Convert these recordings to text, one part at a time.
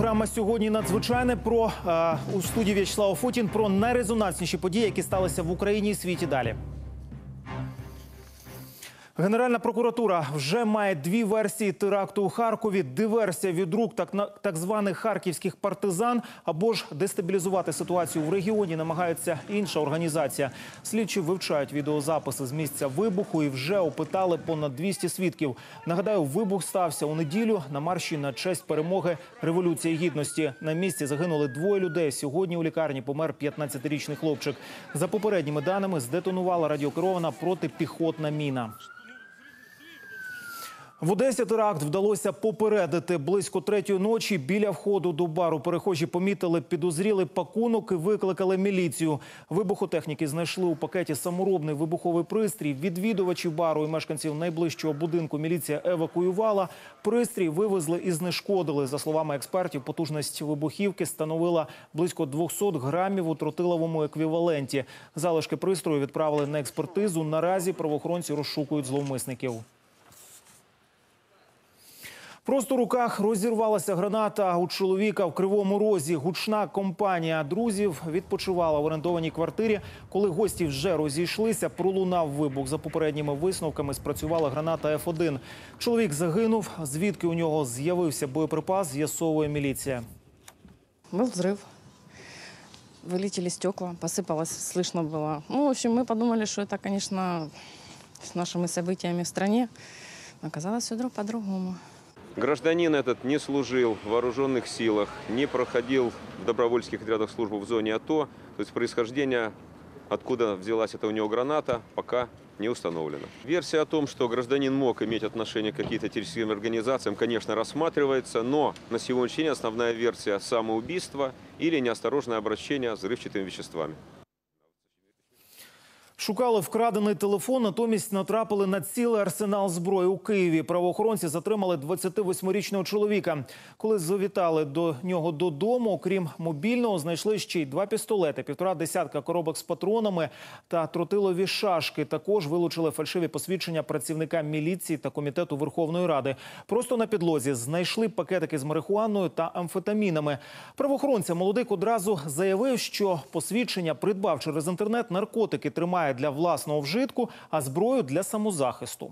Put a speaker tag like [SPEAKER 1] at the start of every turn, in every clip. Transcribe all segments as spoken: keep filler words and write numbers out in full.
[SPEAKER 1] Програма «Сьогодні надзвичайне» про е, у студії В'ячеслав Фотін про найрезонансніші події, які сталися в Україні і світі далі. Генеральна прокуратура вже має дві версії теракту у Харкові. Диверсія від рук так, так званих харківських партизан, або ж дестабілізувати ситуацію в регіоні намагається інша організація. Слідчі вивчають відеозаписи з місця вибуху і вже опитали понад двісті свідків. Нагадаю, вибух стався у неділю на марші на честь перемоги Революції Гідності. На місці загинули двоє людей. Сьогодні у лікарні помер п'ятнадцятирічний хлопчик. За попередніми даними, здетонувала радіокерована протипіхотна міна. В Одесі теракт вдалося попередити. Близько третьої ночі біля входу до бару перехожі помітили підозрілий пакунок і викликали міліцію. Вибухотехніки знайшли у пакеті саморобний вибуховий пристрій. Відвідувачів бару і мешканців найближчого будинку міліція евакуювала. Пристрій вивезли і знешкодили. За словами експертів, потужність вибухівки становила близько двохсот грамів у тротиловому еквіваленті. Залишки пристрою відправили на експертизу. Наразі правоохоронці розшукують зловмисників. Просто в руках розірвалася граната у чоловіка в Кривому Розі. Гучна компанія друзів відпочивала в орендованій квартирі. Коли гості вже розійшлися, пролунав вибух. За попередніми висновками спрацювала граната еф один. Чоловік загинув. Звідки у нього з'явився боєприпас, з'ясовує міліція.
[SPEAKER 2] Был взрыв. Вылетели стекла, посыпалось, слышно было. Ну, в общем, мы подумали, что это, конечно, с нашими событиями в стране. Оказалось все по-другому.
[SPEAKER 3] Гражданин этот не служил в вооруженных силах, не проходил в добровольческих отрядах службу в зоне АТО. То есть происхождение, откуда взялась эта у него граната, пока не установлено. Версия о том, что гражданин мог иметь отношение к каким-то террористическим организациям, конечно, рассматривается, но на сегодняшний день основная версия – самоубийство или неосторожное обращение с взрывчатыми веществами.
[SPEAKER 1] Шукали вкрадений телефон, натомість натрапили на цілий арсенал зброї у Києві. Правоохоронці затримали двадцятивосьмирічного чоловіка. Коли завітали до нього додому, окрім мобільного, знайшли ще й два пістолети, півтора десятка коробок з патронами та тротилові шашки. Також вилучили фальшиві посвідчення працівника міліції та комітету Верховної Ради. Просто на підлозі знайшли пакетики з марихуаною та амфетамінами. Правоохоронця молодик одразу заявив, що посвідчення придбав через інтернет, наркотики тримає для власного вжитку, а зброю для самозахисту.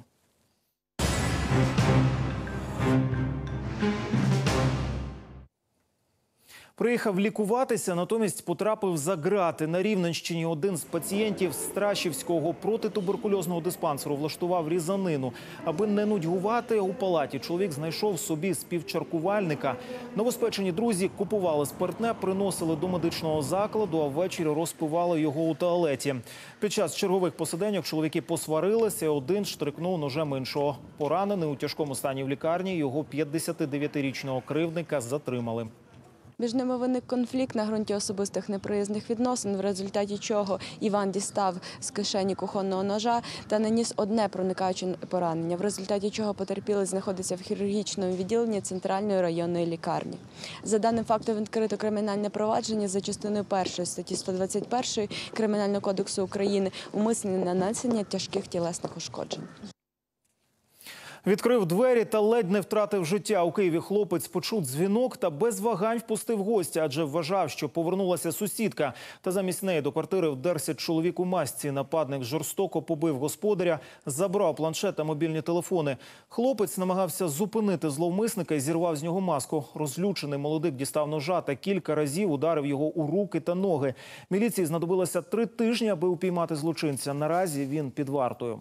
[SPEAKER 1] Приїхав лікуватися, натомість потрапив за ґрати. На Рівненщині один з пацієнтів Страшівського протитуберкульозного диспансеру влаштував різанину. Аби не нудьгувати у палаті, чоловік знайшов собі співчаркувальника. Новоспечені друзі купували спиртне, приносили до медичного закладу, а ввечері розпивали його у туалеті. Під час чергових посиденьок чоловіки посварилися, один штрикнув ножем іншого. Поранений у тяжкому стані в лікарні, його п'ятдесятидев'ятирічного кривдника затримали.
[SPEAKER 4] Між ними виник конфлікт на ґрунті особистих неприязних відносин, в результаті чого Іван дістав з кишені кухонного ножа та наніс одне проникаюче поранення, в результаті чого потерпілий знаходиться в хірургічному відділенні Центральної районної лікарні. За даним фактом відкрито кримінальне провадження за частиною першої статті сто двадцять першої Кримінального кодексу України «Умисне нанесення тяжких тілесних ушкоджень».
[SPEAKER 1] Відкрив двері та ледь не втратив життя. У Києві хлопець почув дзвінок та без вагань впустив гостя, адже вважав, що повернулася сусідка. Та замість неї до квартири вдерся чоловік у масці. Нападник жорстоко побив господаря, забрав планшет та мобільні телефони. Хлопець намагався зупинити зловмисника і зірвав з нього маску. Розлючений молодик дістав ножа та кілька разів ударив його у руки та ноги. Міліції знадобилося три тижні, аби упіймати злочинця. Наразі він під вартою.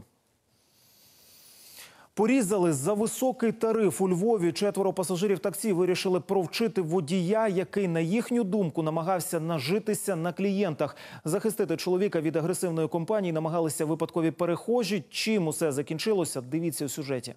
[SPEAKER 1] Порізали за високий тариф у Львові. Четверо пасажирів таксі вирішили провчити водія, який, на їхню думку, намагався нажитися на клієнтах. Захистити чоловіка від агресивної компанії намагалися випадкові перехожі. Чим усе закінчилося, дивіться у сюжеті.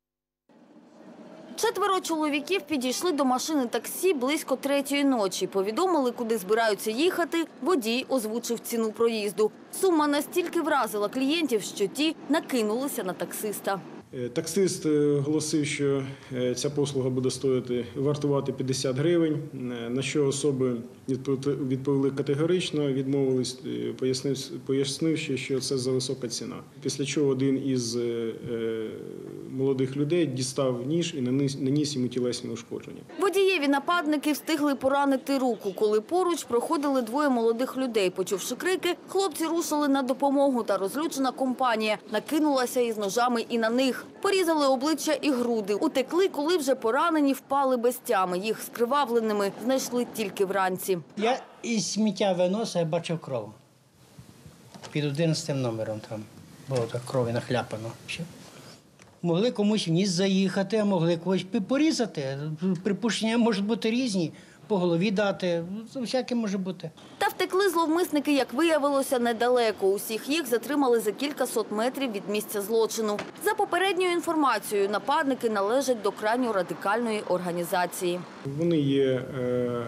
[SPEAKER 5] Четверо чоловіків підійшли до машини таксі близько третьої ночі. Повідомили, куди збираються їхати. Водій озвучив ціну проїзду. Сума настільки вразила клієнтів, що ті накинулися на таксиста.
[SPEAKER 6] Таксист оголосив, що ця послуга буде стоїти, вартувати п'ятдесят гривень, на що особи відповіли категорично, відмовились, пояснивши, що це за висока ціна. Після чого один із молодих людей дістав ніж і наніс йому тілесні ушкодження.
[SPEAKER 5] Водієві нападники встигли поранити руку. Коли поруч проходили двоє молодих людей. Почувши крики, хлопці рушили на допомогу, та розлючена компанія накинулася із ножами і на них. Порізали обличчя і груди. Утекли, коли вже поранені впали без тями. Їх скривавленими знайшли тільки вранці.
[SPEAKER 7] Я із сміття виносив, я бачив кров. Під одинадцятим номером там було так крові нахляпано. Могли комусь в ніс заїхати, а могли когось порізати. Припущення можуть бути різні. По голові дати, всяке може бути.
[SPEAKER 5] Та втекли зловмисники, як виявилося, недалеко. Усіх їх затримали за кількасот метрів від місця злочину. За попередньою інформацією, нападники належать до крайньо радикальної організації.
[SPEAKER 6] Вони є е, е,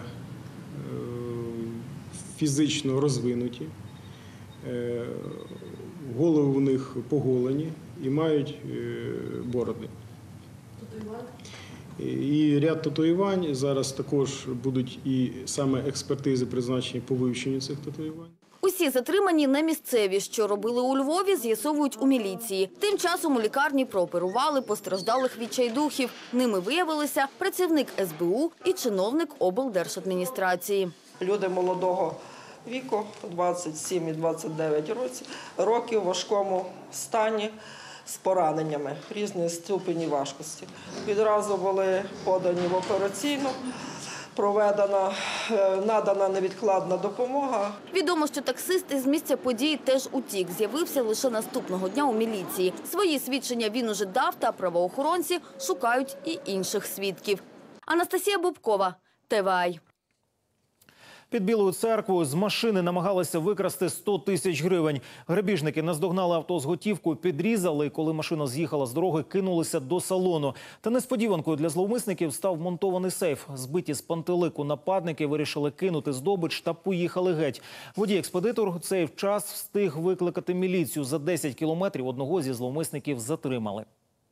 [SPEAKER 6] фізично розвинуті, е, голови у них поголені і мають е, бороди. І ряд татуювань. Зараз також будуть і саме експертизи призначені по вивченню цих татуювань.
[SPEAKER 5] Усі затримані не місцеві. Що робили у Львові, з'ясовують у міліції. Тим часом у лікарні прооперували постраждалих відчайдухів. Ними виявилися працівник ес бе у і чиновник облдержадміністрації.
[SPEAKER 8] Люди молодого віку, двадцять сім і двадцять дев'ять років, в важкому стані, з пораненнями різної ступені важкості. Відразу були подані в операційну, проведена, надана невідкладна допомога.
[SPEAKER 5] Відомо, що таксист із місця події теж утік. З'явився лише наступного дня у міліції. Свої свідчення він уже дав, та правоохоронці шукають і інших свідків. Анастасія Бобкова, те ве ай.
[SPEAKER 1] Під Білою церквою з машини намагалися викрасти сто тисяч гривень. Грабіжники наздогнали авто з готівкою, підрізали, і коли машина з'їхала з дороги, кинулися до салону. Та несподіванкою для зловмисників став монтований сейф. Збиті з пантелику нападники вирішили кинути здобич та поїхали геть. Водій-експедитор у цей час встиг викликати міліцію. За десять кілометрів одного зі зловмисників затримали.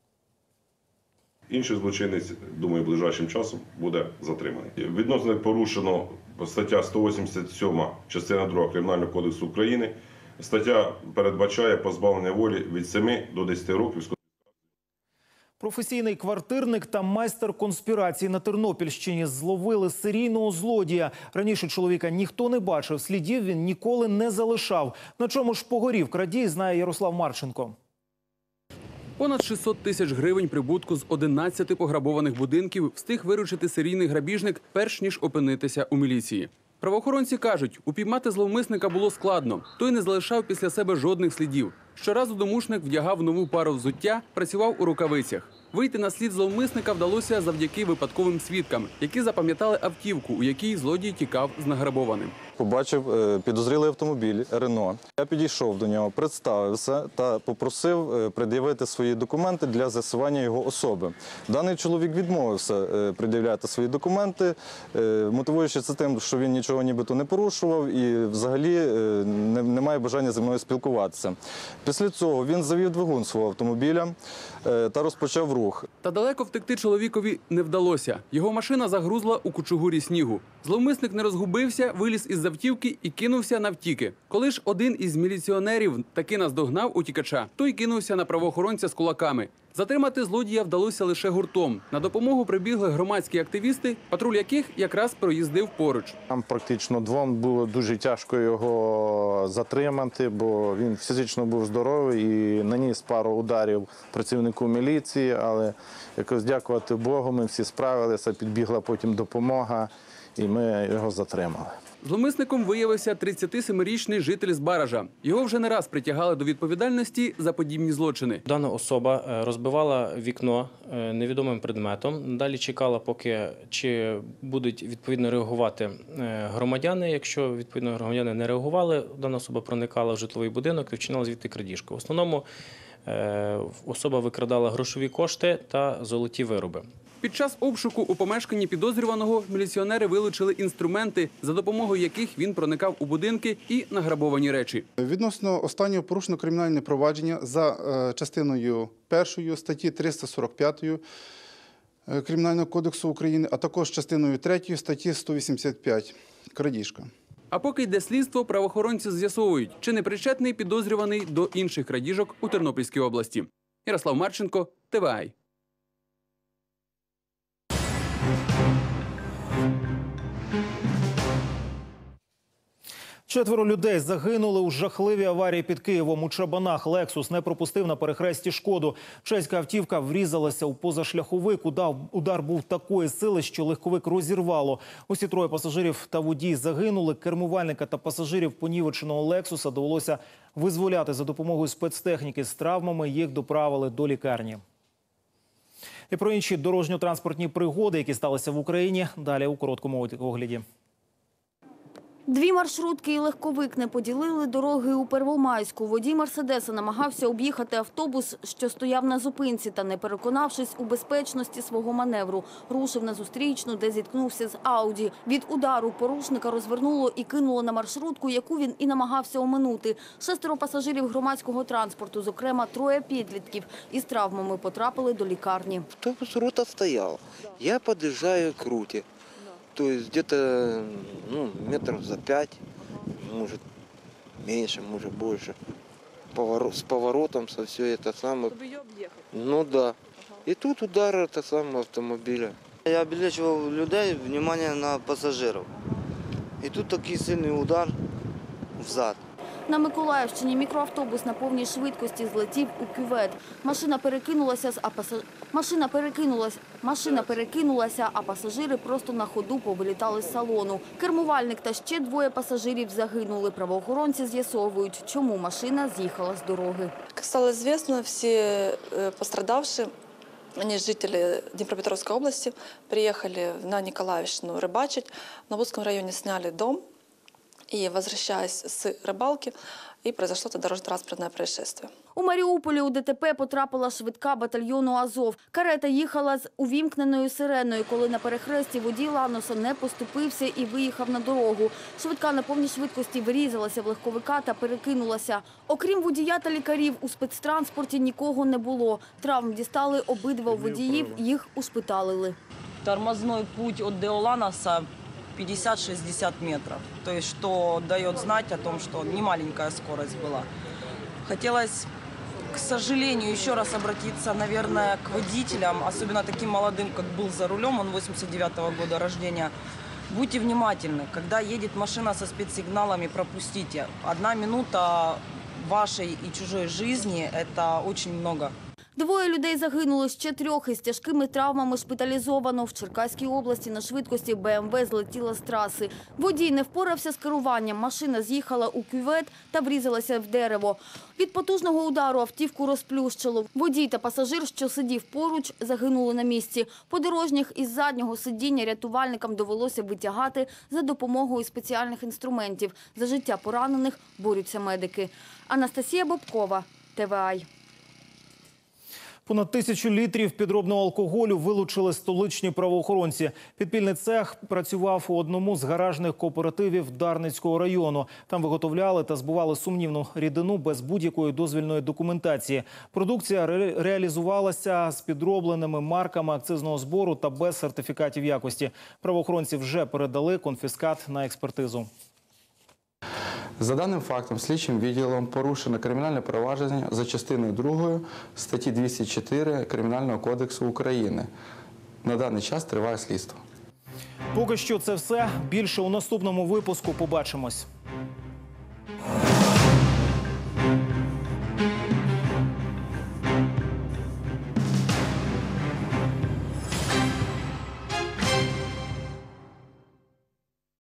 [SPEAKER 9] Інший злочинець, думаю, ближайшим часом буде затриманий. Відносно порушено стаття сто вісімдесят сьома, частина друга Кримінального кодексу України. Стаття передбачає позбавлення волі від семи до десяти років.
[SPEAKER 1] Професійний квартирник та майстер конспірації на Тернопільщині зловили серійного злодія. Раніше чоловіка ніхто не бачив, слідів він ніколи не залишав. На чому ж погорів крадій, знає Ярослав Марченко.
[SPEAKER 10] Понад шістсот тисяч гривень прибутку з одинадцяти пограбованих будинків встиг виручити серійний грабіжник, перш ніж опинитися у міліції. Правоохоронці кажуть, упіймати зловмисника було складно. Той не залишав після себе жодних слідів. Щоразу домушник вдягав нову пару взуття, працював у рукавицях. Вийти на слід зловмисника вдалося завдяки випадковим свідкам, які запам'ятали автівку, у якій злодій тікав з награбованим.
[SPEAKER 11] Побачив підозрілий автомобіль «Рено». Я підійшов до нього, представився та попросив пред'явити свої документи для з'ясування його особи. Даний чоловік відмовився пред'являти свої документи, мотивуючи це тим, що він нічого нібито не порушував і взагалі не має бажання зі мною спілкуватися. Після цього він завів двигун свого автомобіля та розпочав рух.
[SPEAKER 10] Та далеко втекти чоловікові не вдалося. Його машина загрузла у кучугурі снігу. Зловмисник не розгубився, виліз із автівки і кинувся навтіки. Коли ж один із міліціонерів таки наздогнав утікача, той кинувся на правоохоронця з кулаками. Затримати злодія вдалося лише гуртом. На допомогу прибігли громадські активісти, патруль яких якраз проїздив поруч.
[SPEAKER 12] Нам практично двом було дуже тяжко його затримати, бо він фізично був здоровий і наніс пару ударів працівнику міліції, але якось дякувати Богу, ми всі справилися, підбігла потім допомога і ми його затримали.
[SPEAKER 10] Зловмисником виявився тридцятисемирічний житель Збаража. Його вже не раз притягали до відповідальності за подібні злочини.
[SPEAKER 13] Дана особа розбивала вікно невідомим предметом. Далі чекала, поки чи будуть відповідно реагувати громадяни. Якщо відповідно громадяни не реагували, дана особа проникала в житловий будинок і вчиняла звідти крадіжку. В основному особа викрадала грошові кошти та золоті вироби.
[SPEAKER 10] Під час обшуку у помешканні підозрюваного міліціонери вилучили інструменти, за допомогою яких він проникав у будинки і награбовані речі.
[SPEAKER 14] Відносно останнього порушено кримінальне провадження за частиною першою статті триста сорок п'ять Кримінального кодексу України, а також частиною третьою статті сто вісімдесят п'ять крадіжка.
[SPEAKER 10] А поки йде слідство, правоохоронці з'ясовують, чи не причетний підозрюваний до інших крадіжок у Тернопільській області. Ярослав Марченко, Т В А Й.
[SPEAKER 1] Четверо людей загинули у жахливій аварії під Києвом. У Чабанах «Лексус» не пропустив на перехресті «Шкоду». Чеська автівка врізалася у позашляховик. Удар був такої сили, що легковик розірвало. Усі троє пасажирів та водій загинули. Кермувальника та пасажирів понівеченого «Лексуса» довелося визволяти за допомогою спецтехніки. З травмами їх доправили до лікарні. І про інші дорожньо-транспортні пригоди, які сталися в Україні, далі у короткому огляді.
[SPEAKER 5] Дві маршрутки і легковик не поділили дороги у Первомайську. Водій «Мерседеса» намагався об'їхати автобус, що стояв на зупинці, та, не переконавшись у безпечності свого маневру, рушив на зустрічну, де зіткнувся з «Ауді». Від удару порушника розвернуло і кинуло на маршрутку, яку він і намагався оминути. Шестеро пасажирів громадського транспорту, зокрема троє підлітків, із травмами потрапили до лікарні.
[SPEAKER 15] Автобус рота стоял. Я подъезжаю к руте. То есть где-то ну, метров за пять, может меньше, может больше. Поворот, с поворотом, со все это самое. Чтобы ее объехать? Ну да. Ага. И тут удар это самого автомобиля.
[SPEAKER 16] Я обілечував людей, внимание на пасажирів. І тут такий сильний удар взад.
[SPEAKER 5] На Миколаївщині мікроавтобус на повній швидкості злетів у кювет. Машина перекинулася, а пасаж... Машина перекинулася... Машина перекинулася, а пасажири просто на ходу повилітали з салону. Кермувальник та ще двоє пасажирів загинули. Правоохоронці з'ясовують, чому машина з'їхала з дороги.
[SPEAKER 17] Как стало известно, все пострадавшие, они жители Днепропетровской области, приехали на Николаевщину рыбачить. На Бутском районе сняли дом. И, возвращаясь с рыбалки, и произошло это дорожно-транспортное происшествие.
[SPEAKER 5] У Маріуполі у ДТП потрапила швидка батальйону «Азов». Карета їхала з увімкненою сиреною, коли на перехресті водій «Ланоса» не поступився і виїхав на дорогу. Швидка на повній швидкості врізалася в легковика та перекинулася. Окрім водія та лікарів, у спецтранспорті нікого не було. Травм дістали обидва водіїв, їх ушпиталили.
[SPEAKER 18] Тормозной путь от Деоланоса пятьдесят-шестьдесят метров. То есть, что дает знать о том, что не маленькая скорость была. Хотелось, к сожалению, еще раз обратиться, наверное, к водителям, особенно таким молодым, как был за рулем, он восемьдесят девятого года рождения. Будьте внимательны, когда едет машина со спецсигналами, пропустите. Одна минута вашей и чужой жизни – это очень много.
[SPEAKER 5] Двоє людей загинули, ще трьох із тяжкими травмами шпиталізовано. В Черкаській області на швидкості Б М В злетіла з траси. Водій не впорався з керуванням. Машина з'їхала у кювет та врізалася в дерево. Від потужного удару автівку розплющило. Водій та пасажир, що сидів поруч, загинули на місці. Подорожніх із заднього сидіння рятувальникам довелося витягати за допомогою спеціальних інструментів. За життя поранених борються медики. Анастасія Бобкова, Т В А Й.
[SPEAKER 1] Понад тисячу літрів підробного алкоголю вилучили столичні правоохоронці. Підпільний цех працював у одному з гаражних кооперативів Дарницького району. Там виготовляли та збували сумнівну рідину без будь-якої дозвільної документації. Продукція ре реалізувалася з підробленими марками акцизного збору та без сертифікатів якості. Правоохоронці вже передали конфіскат на експертизу.
[SPEAKER 19] За даним фактом, слідчим відділом порушено кримінальне провадження за частиною другої статті двісті чотири Кримінального кодексу України. На даний час триває слідство.
[SPEAKER 1] Поки що це все. Більше у наступному випуску. Побачимось.